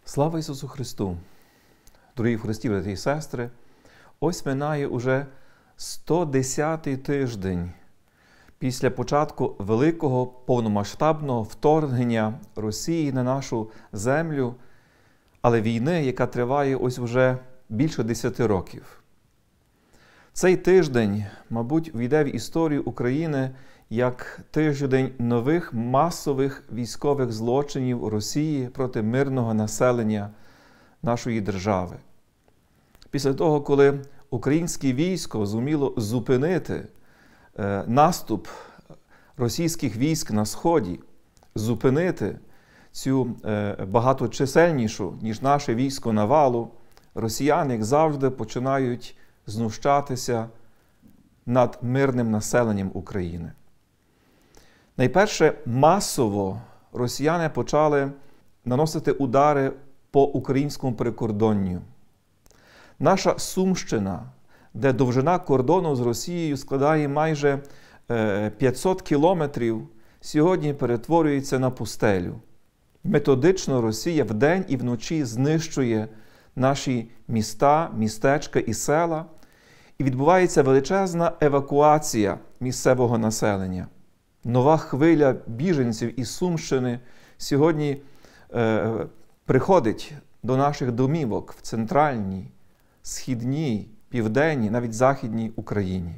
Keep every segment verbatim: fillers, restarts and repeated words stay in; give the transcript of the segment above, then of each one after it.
Слава Ісусу Христу! Дорогі в Христі, брати і сестри, ось минає уже сто десятий тиждень після початку великого повномасштабного вторгнення Росії на нашу землю, але війни, яка триває ось вже більше десяти років. Цей тиждень, мабуть, війде в історію України як тиждень нових масових військових злочинів Росії проти мирного населення нашої держави. Після того, коли українське військо зуміло зупинити е, наступ російських військ на Сході, зупинити цю е, багаточисельнішу, ніж наше військо навалу, росіяни, як завжди, починають знущатися над мирним населенням України. Найперше, масово росіяни почали наносити удари по українському прикордонню. Наша Сумщина, де довжина кордону з Росією складає майже п'ятсот кілометрів, сьогодні перетворюється на пустелю. Методично Росія вдень і вночі знищує наші міста, містечка і села, і відбувається величезна евакуація місцевого населення. Нова хвиля біженців із Сумщини сьогодні е, приходить до наших домівок в центральній, східній, південній, навіть західній Україні.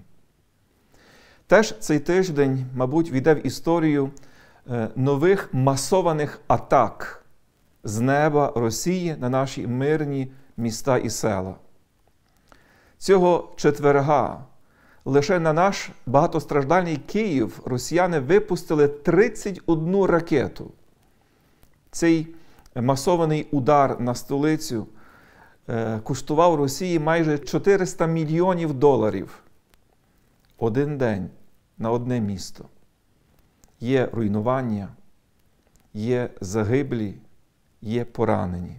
Теж цей тиждень, мабуть, війде в історію е, нових масованих атак з неба Росії на наші мирні міста і села. Цього четверга лише на наш багатостраждальний Київ росіяни випустили тридцять одну ракету. Цей масований удар на столицю е, коштував Росії майже чотириста мільйонів доларів. Один день на одне місто. Є руйнування, є загиблі, є поранені.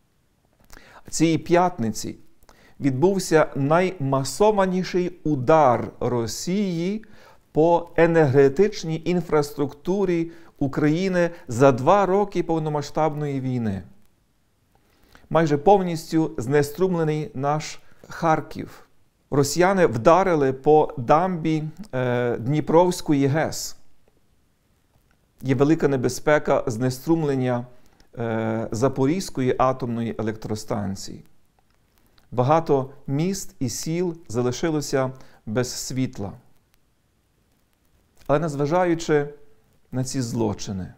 Цієї п'ятниці відбувся наймасованіший удар Росії по енергетичній інфраструктурі України за два роки повномасштабної війни. Майже повністю знеструмлений наш Харків. Росіяни вдарили по дамбі е, Дніпровської ГЕС. Є велика небезпека знеструмлення е, Запорізької атомної електростанції. Багато міст і сіл залишилося без світла. Але незважаючи на ці злочини,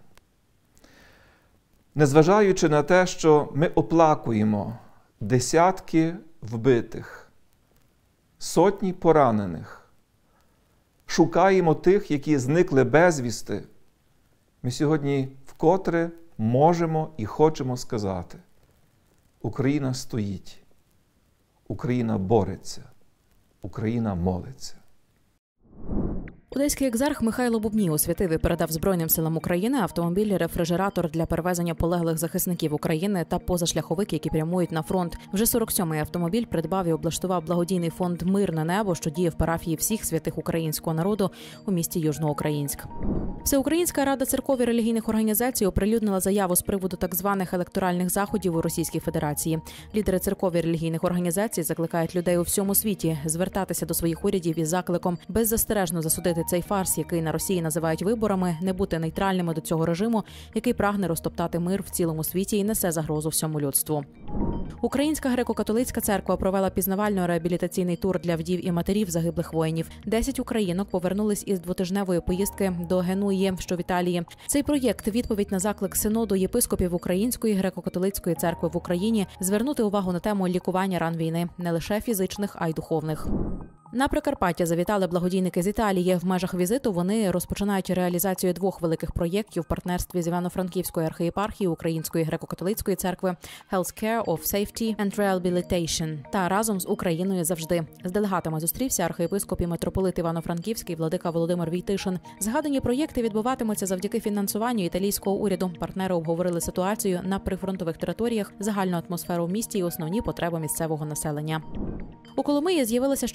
незважаючи на те, що ми оплакуємо десятки вбитих, сотні поранених, шукаємо тих, які зникли безвісти, ми сьогодні вкотре можемо і хочемо сказати: Україна стоїть. Україна бореться, Україна молиться. Одеський екзарх Михайло Бубній освятив і передав Збройним силам України автомобіль-рефрижератор для перевезення полеглих захисників України та позашляховик, які прямують на фронт. Вже сорок сьомий автомобіль придбав і облаштував благодійний фонд «Мирне небо», що діє в парафії всіх святих українського народу у місті Южноукраїнськ. Всеукраїнська рада церков і релігійних організацій оприлюднила заяву з приводу так званих електоральних заходів у Російській Федерації. Лідери церков і релігійних організацій закликають людей у всьому світі звертатися до своїх урядів із закликом беззастережно засудити цей фарс, який на Росії називають виборами, не бути нейтральними до цього режиму, який прагне розтоптати мир в цілому світі і несе загрозу всьому людству. Українська греко-католицька церква провела пізнавально-реабілітаційний тур для вдів і матерів загиблих воїнів. Десять українок повернулись із двотижневої поїздки до Генуї, що в Італії. Цей проєкт – відповідь на заклик Синоду єпископів Української греко-католицької церкви в Україні звернути увагу на тему лікування ран війни, не лише фізичних, а й духовних. На Прикарпаття завітали благодійники з Італії. В межах візиту вони розпочинають реалізацію двох великих проєктів в партнерстві з Івано-Франківською архієпархією Української греко-католицької церкви «Healthcare of Safety and Rehabilitation» та «Разом з Україною завжди». З делегатами зустрівся архієпископ і митрополит Івано-Франківський владика Володимир Війтишин. Згадані проєкти відбуватимуться завдяки фінансуванню італійського уряду. Партнери обговорили ситуацію на прифронтових територіях, загальну атмосферу в місті і основні потреби місцевого населення. У Коломиї з'явилася ще одна благодійна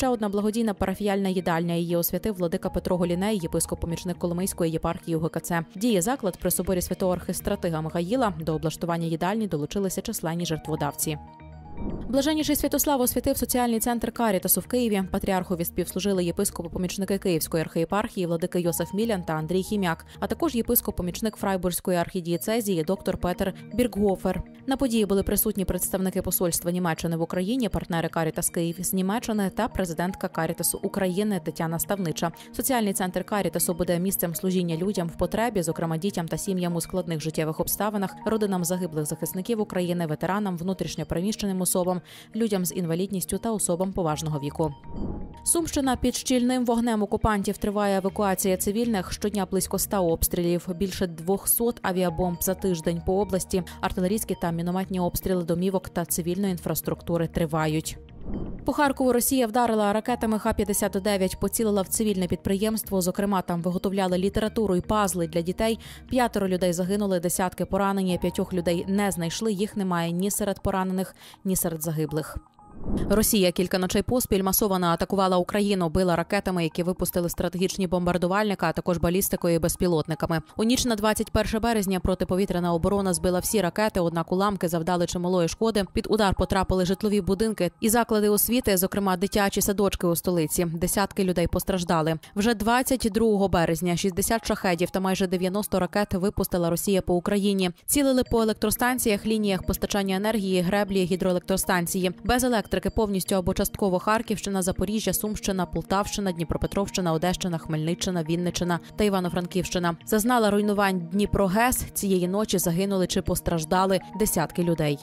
благодійна парафіяльна їдальня. Її освятив владика Петро Голіней, єпископ-помічник Коломийської єпархії УГКЦ. Діє заклад при соборі святого архистратига Михаїла. До облаштування їдальні долучилися численні жертводавці. Блаженніший Святослав освятив соціальний центр Карітасу в Києві. Патріархові співслужили єпископи-помічники Київської архієпархії владики Йосиф Мілян та Андрій Хім'як, а також єпископ-помічник Фрайбурзької архідієцезії доктор Петер Біркгофер. На події були присутні представники посольства Німеччини в Україні, партнери Карітас Київ з Німеччини та президентка Карітасу України Тетяна Ставнича. Соціальний центр Карітасу буде місцем служіння людям в потребі, зокрема дітям та сім'ям у складних життєвих обставинах, родинам загиблих захисників України, ветеранам, внутрішньо переміщеним особам, людям з інвалідністю та особам поважного віку. Сумщина під щільним вогнем окупантів триває евакуація цивільних. Щодня близько ста обстрілів, більше двохсот авіабомб за тиждень по області. Артилерійські та мінометні обстріли домівок та цивільної інфраструктури тривають. По Харкову Росія вдарила ракетами Х п'ятдесят дев'ять, поцілила в цивільне підприємство. Зокрема, там виготовляли літературу і пазли для дітей. П'ятеро людей загинули, десятки поранені, п'ятьох людей не знайшли. Їх немає ні серед поранених, ні серед загиблих. Росія кілька ночей поспіль масово атакувала Україну, била ракетами, які випустили стратегічні бомбардувальники, а також балістикою і безпілотниками. У ніч на двадцять перше березня протиповітряна оборона збила всі ракети, однак уламки завдали чималої шкоди. Під удар потрапили житлові будинки і заклади освіти, зокрема дитячі садочки у столиці. Десятки людей постраждали. Вже двадцять другого березня шістдесят шахедів та майже дев'яносто ракет випустила Росія по Україні. Цілили по електростанціях, лініях постачання енергії, греблі, гідроелектростанції. Без електрики повністю або частково Харківщина, Запоріжжя, Сумщина, Полтавщина, Дніпропетровщина, Одещина, Хмельниччина, Вінниччина та Івано-Франківщина. Зазнала руйнувань Дніпрогес. Цієї ночі загинули чи постраждали десятки людей.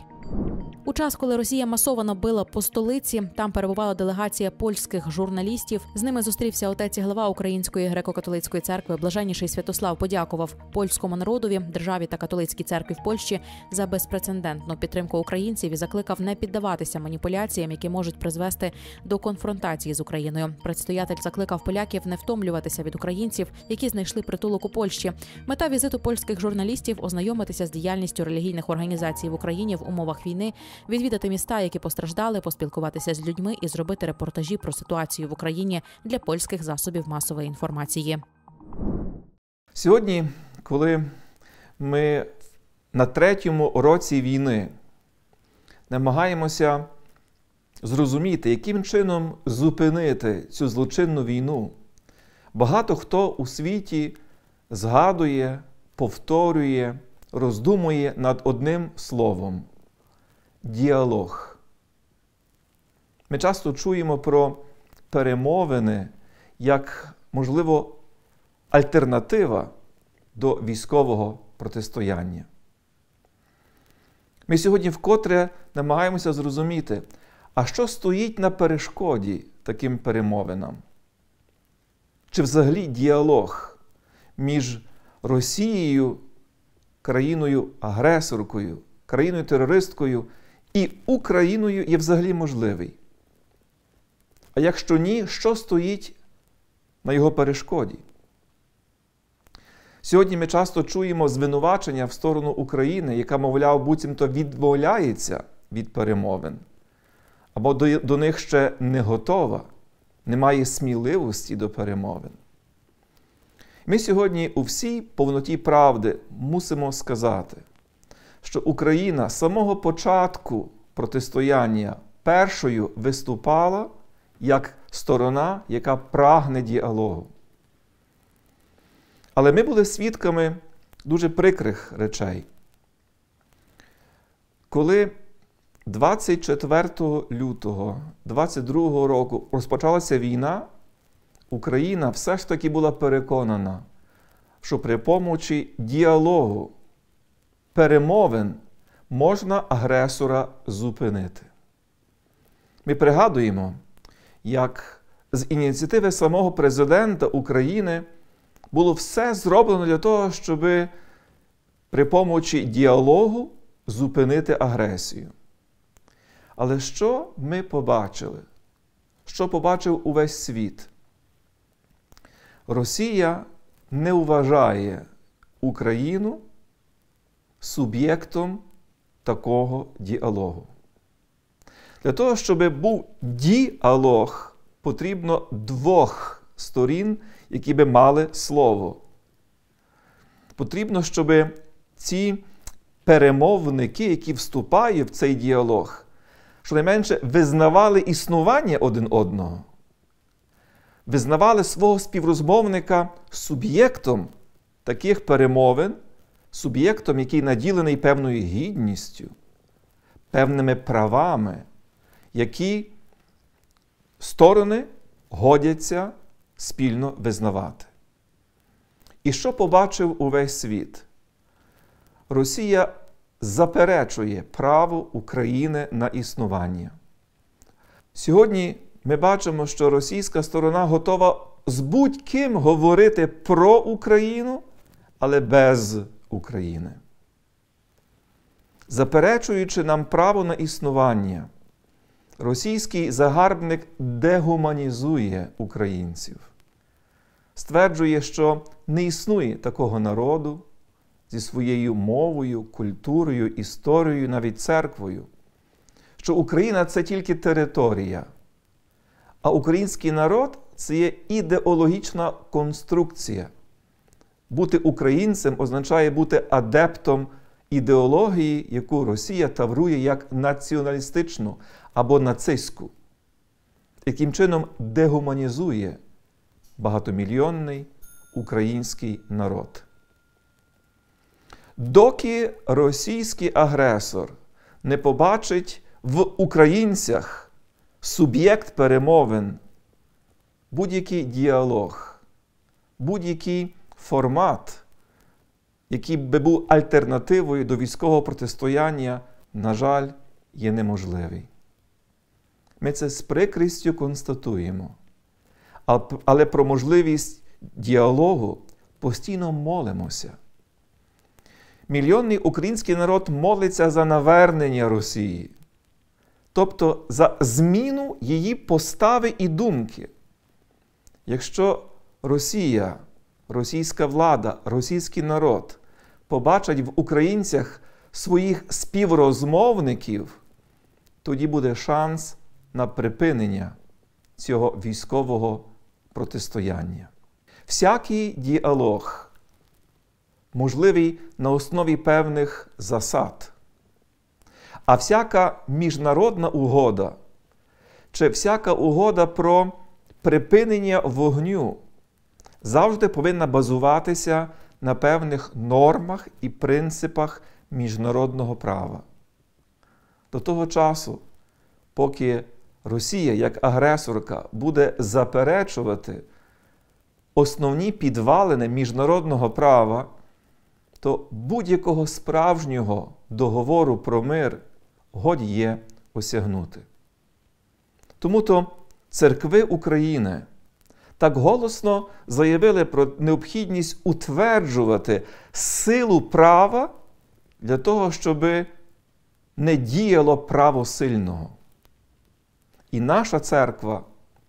У час, коли Росія масово била по столиці, там перебувала делегація польських журналістів. З ними зустрівся отець і глава Української греко-католицької церкви Блаженніший Святослав. Подякував польському народові, державі та католицькій церкві в Польщі за безпрецедентну підтримку українців і закликав не піддаватися маніпуляціям, які можуть призвести до конфронтації з Україною. Предстоятель закликав поляків не втомлюватися від українців, які знайшли притулок у Польщі. Мета візиту польських журналістів – ознайомитися з діяльністю релігійних організацій в Україні в умовах війни, відвідати міста, які постраждали, поспілкуватися з людьми і зробити репортажі про ситуацію в Україні для польських засобів масової інформації. Сьогодні, коли ми на третьому році війни намагаємося зрозуміти, яким чином зупинити цю злочинну війну, багато хто у світі згадує, повторює, роздумує над одним словом – діалог. Ми часто чуємо про перемовини як, можливо, альтернатива до військового протистояння. Ми сьогодні вкотре намагаємося зрозуміти, а що стоїть на перешкоді таким перемовинам? Чи взагалі діалог між Росією, країною-агресоркою, країною-терористкою і Україною є взагалі можливий? А якщо ні, що стоїть на його перешкоді? Сьогодні ми часто чуємо звинувачення в сторону України, яка, мовляв, буцімто відмовляється від перемовин, або до, до них ще не готова, не має сміливості до перемовин. Ми сьогодні у всій повноті правди мусимо сказати, що Україна з самого початку протистояння першою виступала як сторона, яка прагне діалогу. Але ми були свідками дуже прикрих речей. Коли двадцять четвертого лютого двадцять другого року розпочалася війна, Україна все ж таки була переконана, що при помочі діалогу, перемовин можна агресора зупинити. Ми пригадуємо, як з ініціативи самого президента України було все зроблено для того, щоб при помочі діалогу зупинити агресію. Але що ми побачили? Що побачив увесь світ? Росія не вважає Україну суб'єктом такого діалогу. Для того, щоб був діалог, потрібно двох сторін, які би мали слово. Потрібно, щоб ці перемовники, які вступають в цей діалог, щонайменше визнавали існування один одного, визнавали свого співрозмовника суб'єктом таких перемовин, суб'єктом, який наділений певною гідністю, певними правами, які сторони годяться спільно визнавати. І що побачив увесь світ? Росія заперечує право України на існування. Сьогодні ми бачимо, що російська сторона готова з будь-ким говорити про Україну, але без України. Заперечуючи нам право на існування, російський загарбник дегуманізує українців. Стверджує, що не існує такого народу зі своєю мовою, культурою, історією, навіть церквою, що Україна – це тільки територія, а український народ – це є ідеологічна конструкція. Бути українцем означає бути адептом ідеології, яку Росія таврує як націоналістичну або нацистську, яким чином дегуманізує багатомільйонний український народ. Доки російський агресор не побачить в українцях суб'єкт перемовин, будь-який діалог, будь-який формат, який би був альтернативою до військового протистояння, на жаль, є неможливий. Ми це з прикрістю констатуємо. Але про можливість діалогу постійно молимося. Мільйонний український народ молиться за навернення Росії, тобто за зміну її постави і думки. Якщо Росія, російська влада, російський народ побачать в українцях своїх співрозмовників, тоді буде шанс на припинення цього військового протистояння. Всякий діалог можливий на основі певних засад. А всяка міжнародна угода чи всяка угода про припинення вогню завжди повинна базуватися на певних нормах і принципах міжнародного права. До того часу, поки Росія, як агресорка, буде заперечувати основні підвалини міжнародного права, то будь-якого справжнього договору про мир годі є осягнути. Тому-то церкви України так голосно заявили про необхідність утверджувати силу права для того, щоб не діяло право сильного. І наша церква,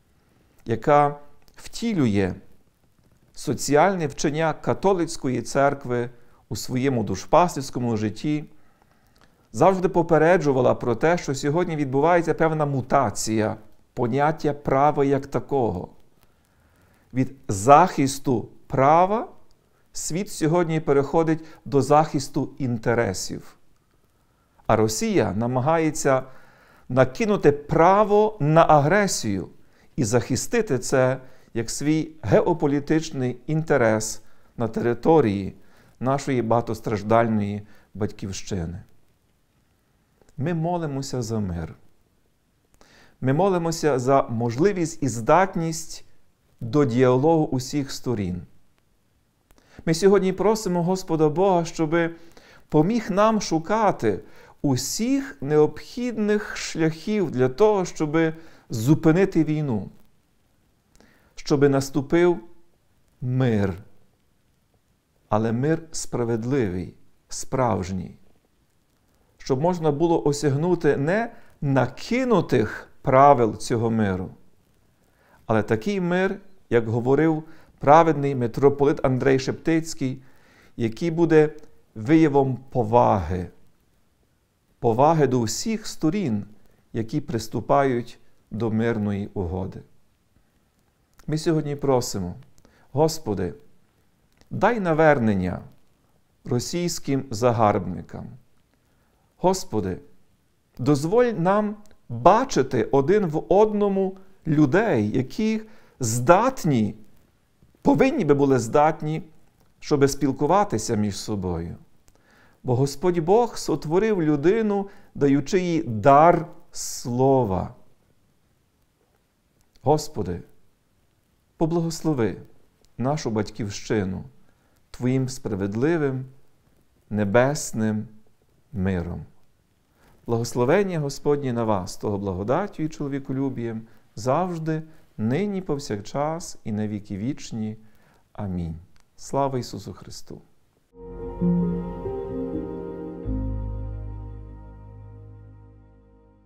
яка втілює соціальне вчення католицької церкви у своєму душпастерському житті, завжди попереджувала про те, що сьогодні відбувається певна мутація поняття права як такого. Від захисту права світ сьогодні переходить до захисту інтересів. А Росія намагається накинути право на агресію і захистити це як свій геополітичний інтерес на території нашої багатостраждальної батьківщини. Ми молимося за мир. Ми молимося за можливість і здатність до діалогу усіх сторін. Ми сьогодні просимо Господа Бога, щоб поміг нам шукати усіх необхідних шляхів для того, щоб зупинити війну, щоб наступив мир, але мир справедливий, справжній, щоб можна було осягнути не накинутих правил цього миру, але такий мир, як говорив праведний митрополит Андрей Шептицький, який буде виявом поваги, поваги до всіх сторін, які приступають до мирної угоди. Ми сьогодні просимо, Господи, дай навернення російським загарбникам. Господи, дозволь нам бачити один в одному людей, які здатні, повинні би були здатні, щоб спілкуватися між собою. Бо Господь Бог сотворив людину, даючи їй дар слова. Господи, поблагослови нашу батьківщину Твоїм справедливим, небесним миром. Благословення Господнє на вас, того благодаттю і чоловіколюбієм, завжди, нині, повсякчас і на віки вічні. Амінь. Слава Ісусу Христу!